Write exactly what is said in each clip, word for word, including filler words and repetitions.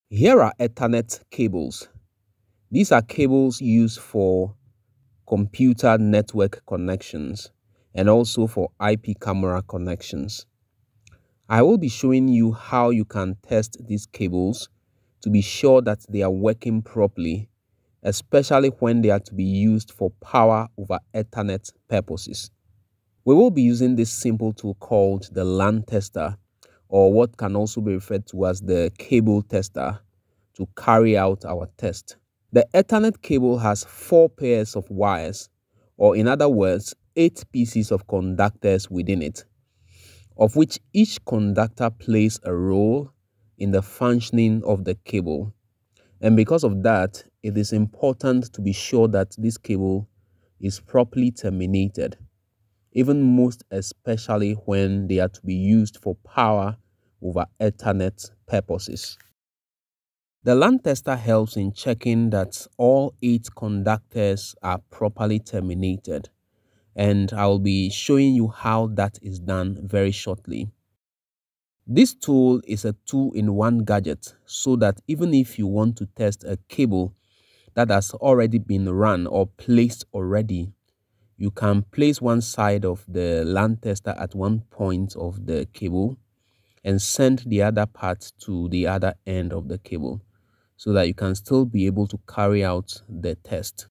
Here are Ethernet cables. These are cables used for computer network connections and also for I P camera connections. I will be showing you how you can test these cables to be sure that they are working properly, especially when they are to be used for power over Ethernet purposes. We will be using this simple tool called the LAN tester, or what can also be referred to as the cable tester, to carry out our test. The Ethernet cable has four pairs of wires, or in other words, eight pieces of conductors within it, of which each conductor plays a role in the functioning of the cable. And because of that, it is important to be sure that this cable is properly terminated, even most especially when they are to be used for power over Ethernet purposes. The LAN tester helps in checking that all eight conductors are properly terminated, and I'll be showing you how that is done very shortly. This tool is a two-in-one gadget, so that even if you want to test a cable that has already been run or placed already, you can place one side of the LAN tester at one point of the cable and send the other part to the other end of the cable, so that you can still be able to carry out the test.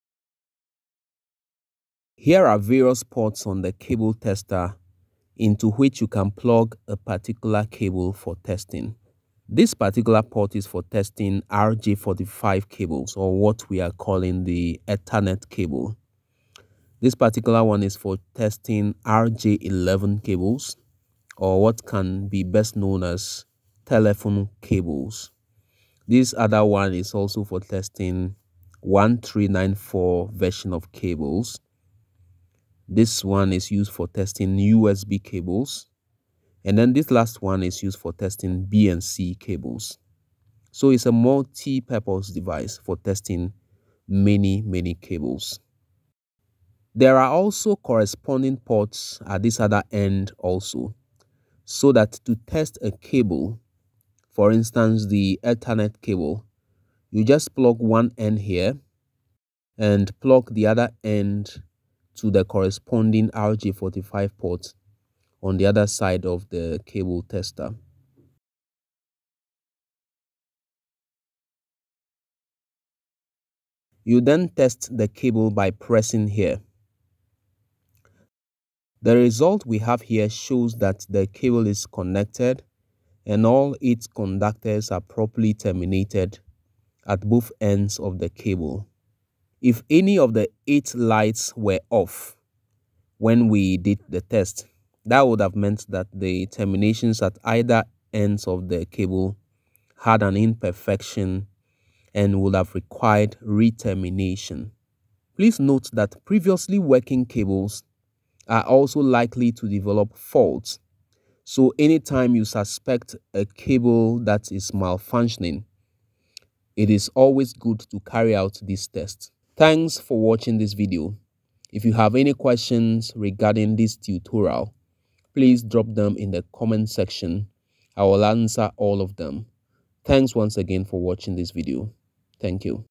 Here are various ports on the cable tester into which you can plug a particular cable for testing. This particular port is for testing R J forty-five cables, or what we are calling the Ethernet cable. This particular one is for testing R J eleven cables, or what can be best known as telephone cables. This other one is also for testing one three nine four version of cables. This one is used for testing U S B cables. And then this last one is used for testing B N C cables. So it's a multi-purpose device for testing many, many cables. There are also corresponding ports at this other end also, so that to test a cable, for instance, the Ethernet cable, you just plug one end here and plug the other end to the corresponding R J forty-five port on the other side of the cable tester. You then test the cable by pressing here. The result we have here shows that the cable is connected and all its conductors are properly terminated at both ends of the cable. If any of the eight lights were off when we did the test, that would have meant that the terminations at either ends of the cable had an imperfection and would have required re-termination. Please note that previously working cables are also likely to develop faults. So anytime you suspect a cable that is malfunctioning, it is always good to carry out this test. Thanks for watching this video. If you have any questions regarding this tutorial, please drop them in the comment section. I will answer all of them. Thanks once again for watching this video. Thank you.